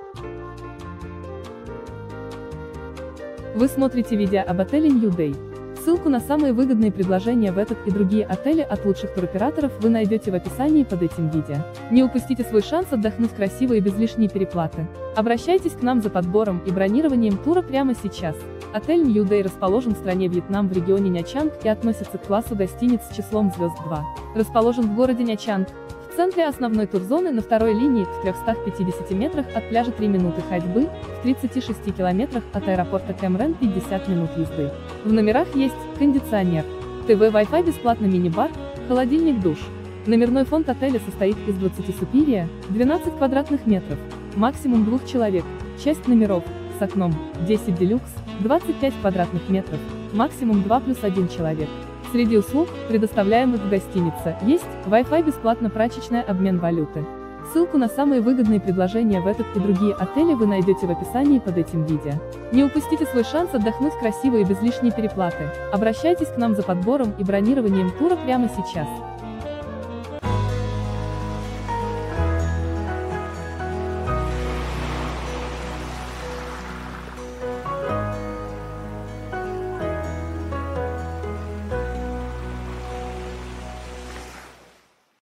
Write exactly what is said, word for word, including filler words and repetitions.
Вы смотрите видео об отеле New Day. Ссылку на самые выгодные предложения в этот и другие отели от лучших туроператоров вы найдете в описании под этим видео. Не упустите свой шанс отдохнуть красиво и без лишней переплаты. Обращайтесь к нам за подбором и бронированием тура прямо сейчас. Отель New Day расположен в стране Вьетнам в регионе Нячанг и относится к классу гостиниц с числом звезд два. Расположен в городе Нячанг, в центре основной турзоны на второй линии, в трёхстах пятидесяти метрах от пляжа три минуты ходьбы, в тридцати шести километрах от аэропорта Cam Ranh пятьдесят минут езды. В номерах есть кондиционер, ТВ, Wi-Fi, бесплатный мини-бар, холодильник, душ. Номерной фонд отеля состоит из двадцати Superior, двенадцати квадратных метров, максимум двух человек, часть номеров, с окном, десять Deluxe, двадцать пять квадратных метров, максимум два плюс один человек. Среди услуг, предоставляемых в гостинице, есть Wi-Fi, бесплатно прачечная, обмен валюты. Ссылку на самые выгодные предложения в этот и другие отели вы найдете в описании под этим видео. Не упустите свой шанс отдохнуть красиво и без лишней переплаты. Обращайтесь к нам за подбором и бронированием тура прямо сейчас.